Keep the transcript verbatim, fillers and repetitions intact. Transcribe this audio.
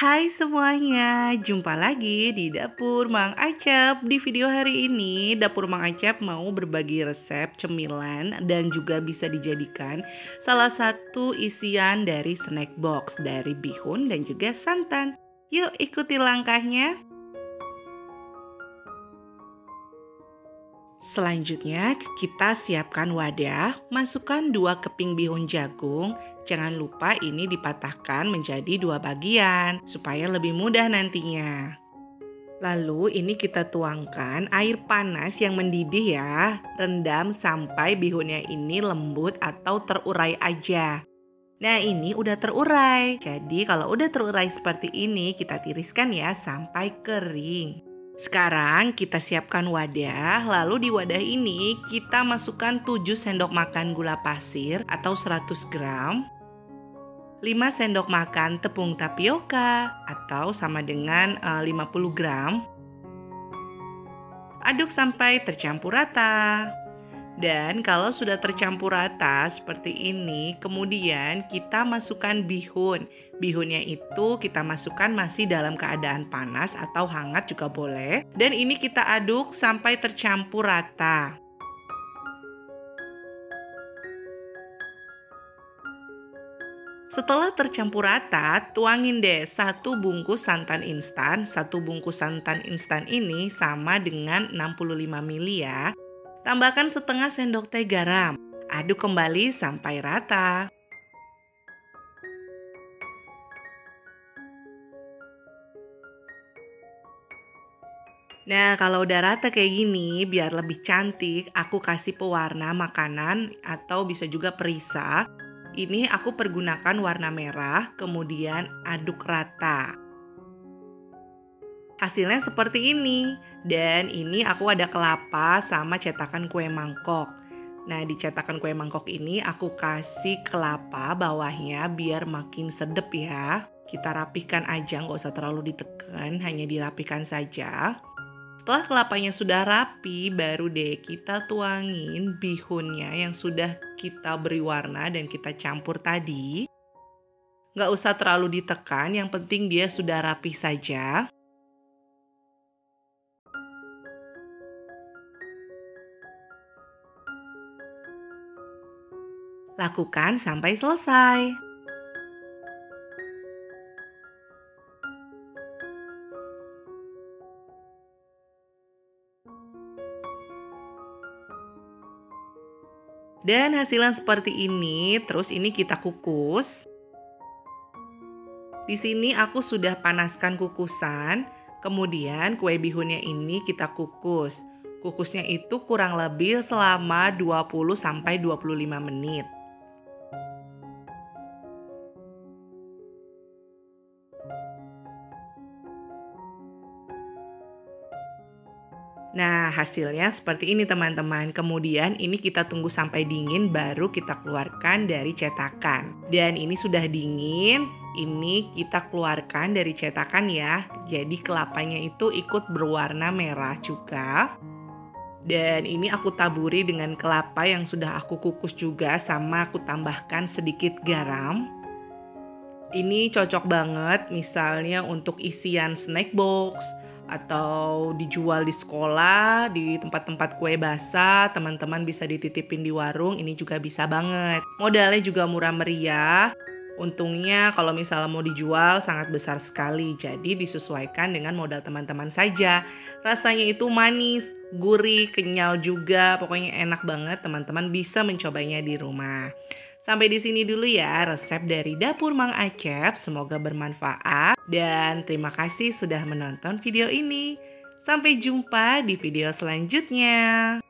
Hai semuanya, jumpa lagi di Dapur Mang Acep. Di video hari ini, Dapur Mang Acep mau berbagi resep cemilan dan juga bisa dijadikan salah satu isian dari snack box dari bihun dan juga santan. Yuk ikuti langkahnya. Selanjutnya kita siapkan wadah, masukkan dua keping bihun jagung. Jangan lupa ini dipatahkan menjadi dua bagian supaya lebih mudah nantinya. Lalu ini kita tuangkan air panas yang mendidih ya. Rendam sampai bihunnya ini lembut atau terurai aja. Nah ini udah terurai. Jadi kalau udah terurai seperti ini kita tiriskan ya sampai kering. Sekarang kita siapkan wadah, lalu di wadah ini kita masukkan tujuh sendok makan gula pasir atau seratus gram, lima sendok makan tepung tapioka atau sama dengan uh, lima puluh gram. Aduk sampai tercampur rata. Dan kalau sudah tercampur rata seperti ini, kemudian kita masukkan bihun. Bihunnya itu kita masukkan masih dalam keadaan panas atau hangat juga boleh. Dan ini kita aduk sampai tercampur rata. Setelah tercampur rata, tuangin deh satu bungkus santan instan. Satu bungkus santan instan ini sama dengan enam puluh lima mililiter ya. Tambahkan setengah sendok teh garam. Aduk kembali sampai rata. Nah, kalau udah rata kayak gini, biar lebih cantik, aku kasih pewarna makanan atau bisa juga perisa. Ini aku pergunakan warna merah, kemudian aduk rata. Hasilnya seperti ini. Dan ini aku ada kelapa sama cetakan kue mangkok. Nah, di cetakan kue mangkok ini aku kasih kelapa bawahnya biar makin sedep ya. Kita rapihkan aja, nggak usah terlalu ditekan, hanya dirapikan saja. Setelah kelapanya sudah rapi, baru deh kita tuangin bihunnya yang sudah kita beri warna dan kita campur tadi. Nggak usah terlalu ditekan, yang penting dia sudah rapi saja. Lakukan sampai selesai. Dan hasilnya seperti ini, terus ini kita kukus. Di sini aku sudah panaskan kukusan, kemudian kue bihunnya ini kita kukus. Kukusnya itu kurang lebih selama dua puluh sampai dua puluh lima menit. Nah, hasilnya seperti ini teman-teman. Kemudian ini kita tunggu sampai dingin baru kita keluarkan dari cetakan. Dan ini sudah dingin, ini kita keluarkan dari cetakan ya. Jadi kelapanya itu ikut berwarna merah juga. Dan ini aku taburi dengan kelapa yang sudah aku kukus juga sama aku tambahkan sedikit garam. Ini cocok banget misalnya untuk isian snack box atau dijual di sekolah, di tempat-tempat kue basah, teman-teman bisa dititipin di warung, ini juga bisa banget. Modalnya juga murah meriah. Untungnya kalau misalnya mau dijual sangat besar sekali, jadi disesuaikan dengan modal teman-teman saja. Rasanya itu manis, gurih, kenyal juga, pokoknya enak banget, teman-teman bisa mencobanya di rumah. Sampai di sini dulu ya resep dari Dapur Mang Acep, semoga bermanfaat dan terima kasih sudah menonton video ini. Sampai jumpa di video selanjutnya.